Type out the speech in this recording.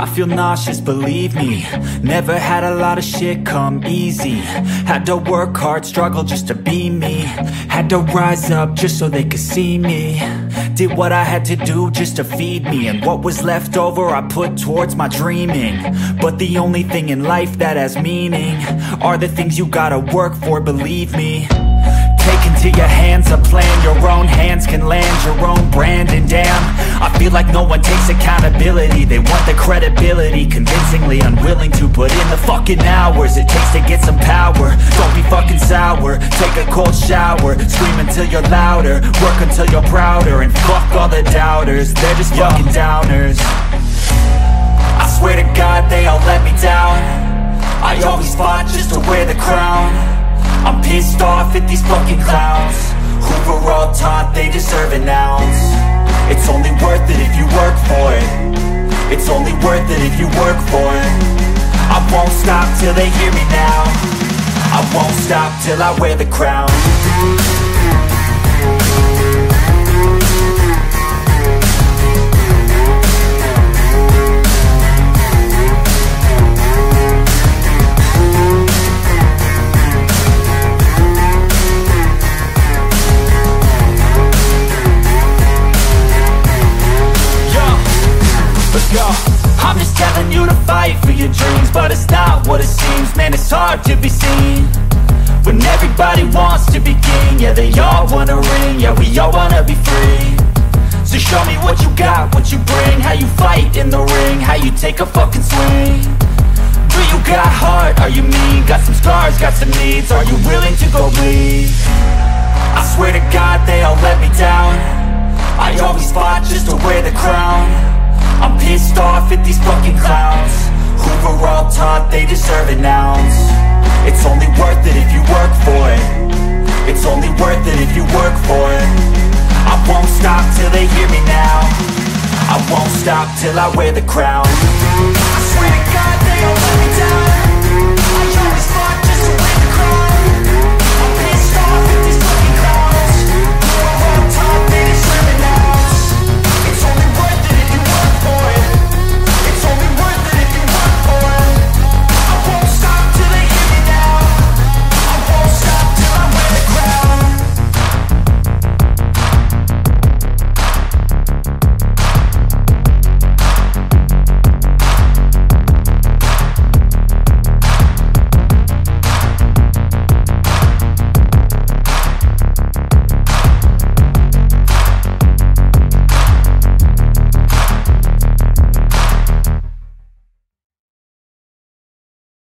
I feel nauseous, believe me. Never had a lot of shit come easy. Had to work hard, struggle just to be me. Had to rise up just so they could see me. Did what I had to do just to feed me, and what was left over I put towards my dreaming. But the only thing in life that has meaning are the things you gotta work for, believe me. Take into your hands a plan, your own hands can land your own brand. And damn, I feel like no one takes accountability. They want the credibility, convincingly unwilling to put in the fucking hours it takes to get some power. Don't be fucking sour, take a cold shower. Scream until you're louder, work until you're prouder. And fuck all the doubters, they're just fucking downers. I swear to God they all let me down. I always fought just to wear the crown. I'm pissed off at these fucking clowns who were all taught they deserve an ounce. It's only worth it if you work for it. It's only worth it if you work for it. I won't stop till they hear me now. I won't stop till I wear the crown. I'm just telling you to fight for your dreams, but it's not what it seems. Man, it's hard to be seen when everybody wants to be king. Yeah, they all wanna ring, yeah, we all wanna be free. So show me what you got, what you bring, how you fight in the ring, how you take a fucking swing. Do you got heart, are you mean? Got some scars, got some needs, are you willing to go bleed? I swear to God they all let me down. I always fought just to wear the crown. I'm pissed off at these fucking clowns who were all taught they deserve an ounce. It's only worth it if you work for it. It's only worth it if you work for it. I won't stop till they hear me now. I won't stop till I wear the crown. I swear to God they all let me down. I always fought